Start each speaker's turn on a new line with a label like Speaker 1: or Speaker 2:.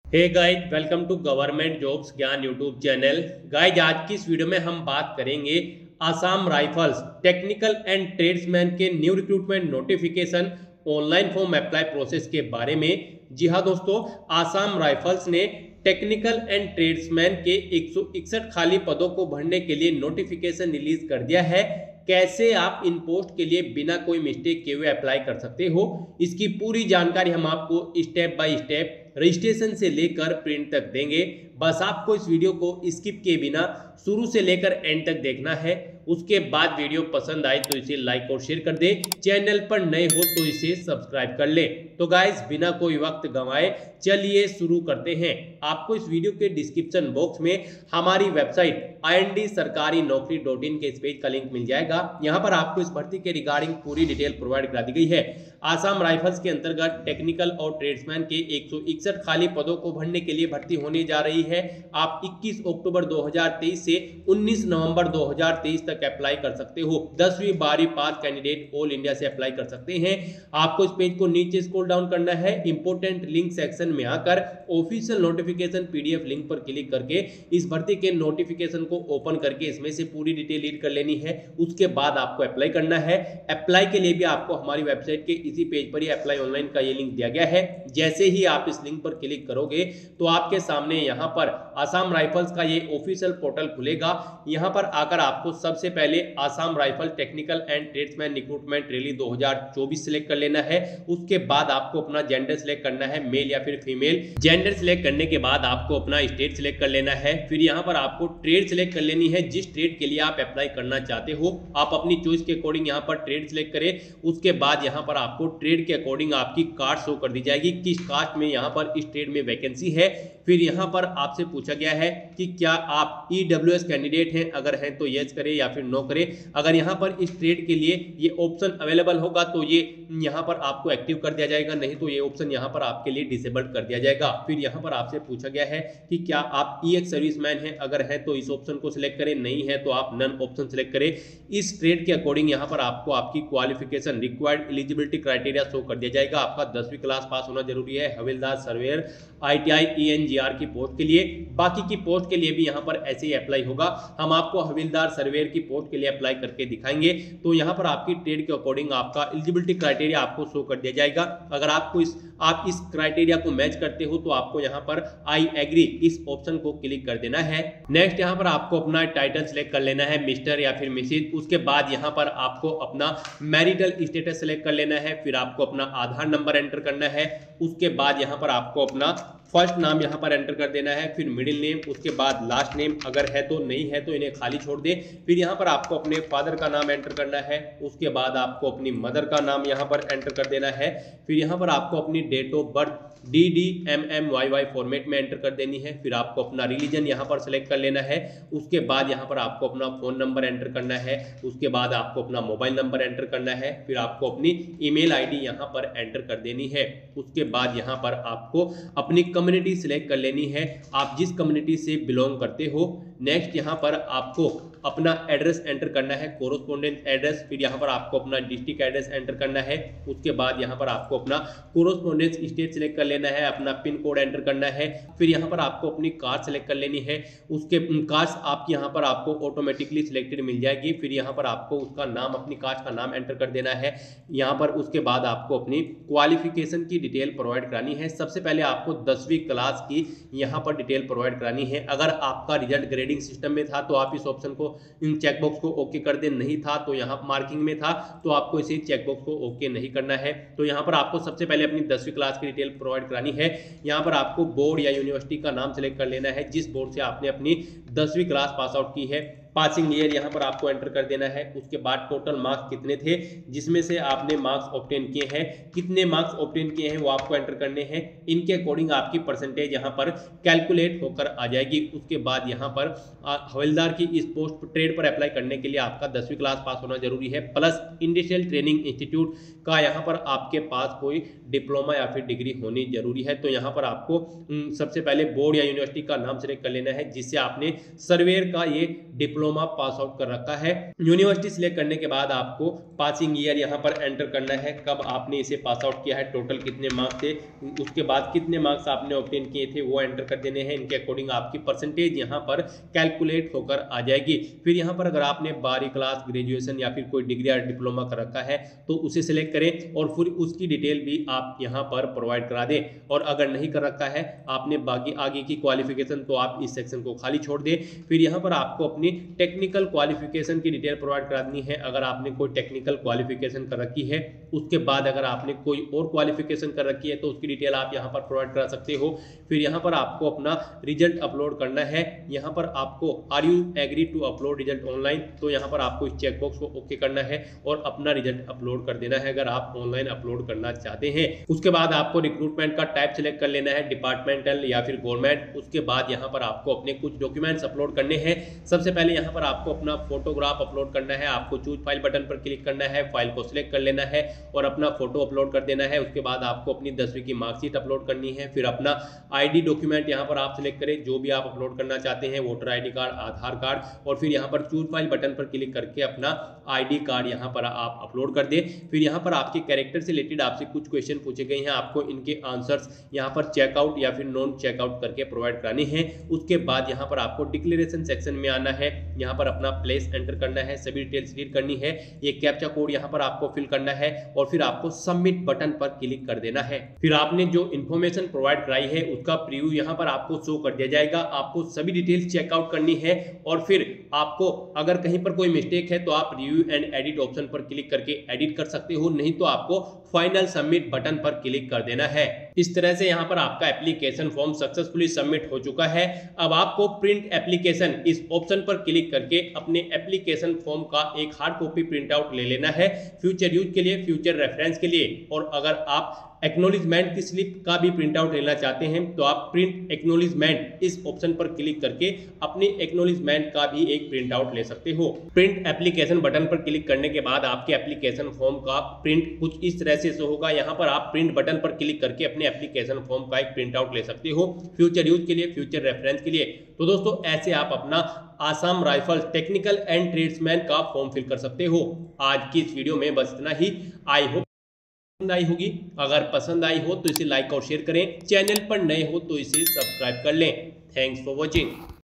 Speaker 1: Hey guys, welcome to government jobs Gyan YouTube channel. Guys, आज की इस वीडियो में हम बात करेंगे Assam rifles technical and tradesman के new recruitment notification online form apply process के बारे में। जी हाँ दोस्तों, आसाम राइफल्स ने टेक्निकल एंड ट्रेड्समैन के 161 खाली पदों को भरने के लिए नोटिफिकेशन रिलीज कर दिया है। कैसे आप इन पोस्ट के लिए बिना कोई मिस्टेक किए हुए अप्लाई कर सकते हो, इसकी पूरी जानकारी हम आपको स्टेप बाय स्टेप रजिस्ट्रेशन से लेकर प्रिंट तक देंगे। बस आपको इस वीडियो को स्किप किए बिना शुरू से लेकर एंड तक देखना है। उसके बाद वीडियो पसंद आए तो इसे लाइक और शेयर कर दे, चैनल पर नए हो तो इसे सब्सक्राइब कर ले। तो गाइस, बिना कोई वक्त गंवाए चलिए शुरू करते हैं। आपको इस वीडियो के डिस्क्रिप्शन बॉक्स में हमारी वेबसाइट IND-sarkari-naukri.in के इस पेज का लिंक मिल जाएगा। यहाँ पर आपको इस भर्ती के रिगार्डिंग पूरी डिटेल प्रोवाइड करा दी गई है। आसाम राइफल्स के अंतर्गत टेक्निकल और ट्रेड्समैन के 161 खाली पदों को भरने के लिए भर्ती होने जा रही है। आप 21 अक्टूबर 2023 से 19 नवंबर 2023 तक अप्लाई कर सकते हो। 10वीं 12वीं पास कैंडिडेट ऑल इंडिया से अप्लाई कर सकते हैं। आपको इस पेज को नीचे स्क्रॉल डाउन करना है। इंपोर्टेंट लिंक सेक्शन में आकर ऑफिशियल नोटिफिकेशन PDF लिंक पर क्लिक करके इस भर्ती के नोटिफिकेशन को ओपन करके इसमें से पूरी डिटेल रीड कर लेनी है। उसके बाद आपको अप्लाई करना है। अप्लाई के लिए भी आपको हमारी वेबसाइट के इसी पेज पर ही अप्लाई ऑनलाइन का ये लिंक दिया गया है। जैसे ही आप इस लिंक पर क्लिक करोगे तो आपके सामने यहाँ पर आसाम राइफल्स का ये ऑफिशियल पोर्टल खुलेगा। यहाँ पर आकर आपको सबसे पहले Assam rifle technical and tradesman recruitment rally 2024 select कर लेना है। उसके बाद आपको अपना जेंडर सिलेक्ट करना है, मेल या फिर फीमेल। जेंडर सिलेक्ट करने के बाद आपको अपना स्टेट सिलेक्ट कर लेना है। फिर यहाँ पर आपको ट्रेड सिलेक्ट कर लेनी है। जिस ट्रेड के लिए आप अप्लाई करना चाहते हो आप अपनी चॉइस के अकॉर्डिंग यहाँ पर ट्रेड सिलेक्ट करें। उसके बाद यहाँ पर आपको ट्रेड के अकॉर्डिंग आपकी कास्ट शो कर दी जाएगी, किस कास्ट में यहाँ पर इस ट्रेड में वैकेंसी है। फिर यहाँ पर आपसे पूछा गया है कि क्या आप EWS कैंडिडेट हैं, अगर हैं तो यस करें या फिर नो करें। अगर यहाँ पर इस ट्रेड के लिए ये ऑप्शन अवेलेबल होगा तो ये यहाँ पर आपको एक्टिव कर दिया जाएगा, नहीं तो ये ऑप्शन यहाँ पर आपके लिए डिसेबल्ड कर दिया जाएगा। फिर यहाँ पर आपसे पूछा गया है कि क्या आप EX सर्विसमैन हैं, अगर हैं तो इस ऑप्शन को सिलेक्ट करें, नहीं है तो आप नन ऑप्शन सिलेक्ट करें। इस ट्रेड के अकॉर्डिंग यहाँ पर आपको आपकी qualification required eligibility criteria show कर दिया जाएगा। आपका 10वीं क्लास पास होना जरूरी है। हविलदार, सर्वेयर, ITI ENGR की पोस्ट के लिए। बाकी की पोस्ट के लिए भी यहाँ पर ऐसे ही अप्लाई होगा। हम आपको हविलदार, सर्वेयर की पोस्ट के लिए अप्लाई करके दिखाएंगे। तो यहाँ पर आपकी ट्रेड के अकॉर्डिंग आपका एलिजिबिलिटी क्राइटेरिया आपको शो कर दिया जाएगा। अगर आप इस क्राइटेरिया को मैच करते हो तो आपको यहाँ पर आई एग्री इस ऑप्शन को क्लिक कर देना है। नेक्स्ट यहाँ पर आपको अपना टाइटल सिलेक्ट कर लेना है, मिस्टर या फिर मिसेज। उसके बाद यहाँ पर आपको अपना मैरिटल स्टेटस सिलेक्ट कर लेना है। फिर आपको अपना आधार नंबर एंटर करना है। उसके बाद यहाँ पर आपको अपना फर्स्ट नाम यहाँ पर एंटर कर देना है, फिर मिडिल नेम, उसके बाद लास्ट नेम, अगर है तो, नहीं है तो इन्हें खाली छोड़ दे। फिर यहाँ पर आपको अपने फादर का नाम एंटर करना है। उसके बाद आपको अपनी मदर का नाम यहाँ पर एंटर कर देना है। फिर यहाँ पर आपको अपनी date of birth DDMMYY format में एंटर कर देनी है। फिर आपको अपना रिलीजन यहाँ पर सेलेक्ट कर लेना है। उसके बाद यहाँ पर आपको अपना फ़ोन नंबर एंटर करना है। उसके बाद आपको अपना मोबाइल नंबर एंटर करना है। फिर आपको अपनी ईमेल ID यहाँ पर एंटर कर देनी है। उसके बाद यहाँ पर आपको अपनी कम्युनिटी सिलेक्ट कर लेनी है, आप जिस कम्युनिटी से बिलोंग करते हो। नेक्स्ट यहाँ पर आपको अपना एड्रेस एंटर करना है, कोरोस्पोंडेंस एड्रेस। फिर यहाँ पर आपको अपना डिस्ट्रिक्ट एड्रेस एंटर करना है। उसके बाद यहाँ पर आपको अपना कोरोस्पोंडेंस स्टेट सिलेक्ट कर लेना है, अपना पिन कोड एंटर करना है। फिर यहाँ पर आपको अपनी कास्ट सिलेक्ट कर लेनी है। उसके कास्ट आपकी यहाँ पर आपको ऑटोमेटिकली सिलेक्टेड मिल जाएगी। फिर यहाँ पर आपको उसका नाम, अपनी कास्ट का नाम एंटर कर देना है यहाँ पर। उसके बाद आपको अपनी क्वालिफिकेशन की डिटेल प्रोवाइड करानी है। सबसे पहले आपको 10वीं क्लास की यहाँ पर डिटेल प्रोवाइड करानी है। अगर आपका रिजल्ट ग्रेडिंग सिस्टम में था तो आप इस ऑप्शन को, इन चेकबॉक्स को ओके कर दे। नहीं था तो यहाँ मार्किंग में था तो आपको इसे चेकबॉक्स को ओके नहीं करना है। तो यहाँ पर आपको सबसे पहले अपनी 10वीं क्लास की डिटेल प्रोवाइड करानी है। यहाँ पर आपको बोर्ड या यूनिवर्सिटी का नाम सेलेक्ट कर लेना है, जिस बोर्ड से आपने अपनी 10वीं क्लास पास आउट की है। पासिंग ईयर यहाँ पर आपको एंटर कर देना है। उसके बाद टोटल मार्क्स कितने थे जिसमें से आपने मार्क्स ऑब्टेन किए हैं, कितने मार्क्स ऑब्टेन किए हैं वो आपको एंटर करने हैं। इनके अकॉर्डिंग आपकी परसेंटेज यहाँ पर कैलकुलेट होकर आ जाएगी। उसके बाद यहाँ पर हवलदार की इस पोस्ट ट्रेड पर अप्लाई करने के लिए आपका 10वीं क्लास पास होना जरूरी है, प्लस इंडस्ट्रियल ट्रेनिंग इंस्टीट्यूट का यहाँ पर आपके पास कोई डिप्लोमा या फिर डिग्री होनी जरूरी है। तो यहाँ पर आपको सबसे पहले बोर्ड या यूनिवर्सिटी का नाम सेलेक्ट कर लेना है जिससे आपने सर्वेयर का ये डिप्लोमा डिप्लोमा पास आउट कर रखा है। यूनिवर्सिटी सिलेक्ट करने के बाद आपको पासिंग ईयर यहाँ पर एंटर करना है, कब आपने इसे पास आउट किया है, टोटल कितने मार्क्स थे, उसके बाद कितने मार्क्स आपने ऑब्टेन किए थे वो एंटर कर देने हैं। इनके अकॉर्डिंग आपकी परसेंटेज यहाँ पर कैलकुलेट होकर आ जाएगी। फिर यहाँ पर अगर आपने 12वीं क्लास, ग्रेजुएशन या फिर कोई डिग्री या डिप्लोमा कर रखा है तो उसे सिलेक्ट करें और फिर उसकी डिटेल भी आप यहाँ पर प्रोवाइड करा दें। और अगर नहीं कर रखा है आपने बाकी आगे की क्वालिफिकेशन तो आप इस सेक्शन को खाली छोड़ दें। फिर यहाँ पर आपको अपनी टेक्निकल क्वालिफिकेशन की डिटेल प्रोवाइड करानी है। अगर आपने कोई टेक्निकल क्वालिफिकेशन कर रखी है, उसके बाद अगर आपने कोई और क्वालिफिकेशन कर रखी है तो उसकी डिटेल आप यहाँ पर प्रोवाइड करा सकते हो। फिर यहाँ पर आपको अपना रिजल्ट अपलोड करना है। यहाँ पर आपको are you agree to upload result online, तो यहाँ पर आपको इस चेकबॉक्स को ओके करना है और अपना रिजल्ट अपलोड कर देना है अगर आप ऑनलाइन अपलोड करना चाहते हैं। उसके बाद आपको रिक्रूटमेंट का टाइप सिलेक्ट कर लेना है, डिपार्टमेंटल या फिर गवर्नमेंट। उसके बाद यहाँ पर आपको अपने कुछ डॉक्यूमेंट्स अपलोड करने हैं। सबसे पहले यहाँ पर आपको अपना फोटोग्राफ अपलोड करना है। आपको चूज फाइल बटन पर क्लिक करना है, फाइल को सिलेक्ट कर लेना है और अपना फोटो अपलोड कर देना है। उसके बाद आपको अपनी 10वीं की मार्कशीट अपलोड करनी है। फिर अपना आईडी डॉक्यूमेंट यहाँ पर आप सिलेक्ट करें, जो भी आप अपलोड करना चाहते हैं, voter ID card, Aadhaar card, और फिर यहाँ पर चूज फाइल बटन पर क्लिक करके अपना आईडी कार्ड यहाँ पर आप अपलोड कर दें। फिर यहाँ पर आपके कैरेक्टर से रिलेटेड आपसे कुछ क्वेश्चन पूछे गए हैं, आपको इनके आंसर्स यहाँ पर चेकआउट या फिर नॉन चेकआउट करके प्रोवाइड कराने हैं। उसके बाद यहाँ पर आपको डिक्लेरेशन सेक्शन में आना है, यहाँ पर अपना प्लेस एंटर करना है, सभी डिटेल्स रीड करनी है, ये कैप्चा कोड यहाँ पर आपको फिल करना है और फिर आपको सबमिट बटन पर क्लिक कर देना है। फिर आपने जो इन्फॉर्मेशन प्रोवाइड कराई है उसका प्रीव्यू यहाँ पर आपको शो कर दिया जाएगा। आपको सभी डिटेल्स चेकआउट करनी है और फिर आपको अगर कहीं पर कोई मिस्टेक है तो आप रिव्यू एंड एडिट ऑप्शन पर क्लिक करके एडिट कर सकते हो, नहीं तो आपको फाइनल सबमिट बटन पर क्लिक कर देना है। इस तरह से यहाँ पर आपका एप्लीकेशन फॉर्म सक्सेसफुली सबमिट हो चुका है। अब आपको प्रिंट एप्लीकेशन इस ऑप्शन पर क्लिक करके अपने एप्लीकेशन फॉर्म का एक हार्ड कॉपी प्रिंट आउट ले लेना है, फ्यूचर यूज के लिए, फ्यूचर रेफरेंस के लिए। और अगर आप एक्नॉलेजमेंट की स्लिप का भी प्रिंट आउट लेना चाहते हैं तो आप प्रिंट एक्नॉलेजमेंट इस ऑप्शन पर क्लिक करके अपने एक्नॉलेजमेंट का भी एक प्रिंट आउट ले सकते हो। प्रिंट एप्लीकेशन बटन पर क्लिक करने के बाद आपके एप्लीकेशन फॉर्म का प्रिंट कुछ इस तरह से शो होगा। यहाँ पर आप प्रिंट बटन पर क्लिक करके अपने एप्लीकेशन फॉर्म का एक प्रिंट आउट ले सकते हो, फ्यूचर यूज के लिए, फ्यूचर रेफरेंस के लिए। तो दोस्तों ऐसे आप अपना Assam rifles technical and tradesman का फॉर्म फिल कर सकते हो। आज की इस वीडियो में बस इतना ही। आई होप पसंद आई होगी। अगर पसंद आई हो तो इसे लाइक और शेयर करें, चैनल पर नए हो तो इसे सब्सक्राइब कर लें। Thanks for watching.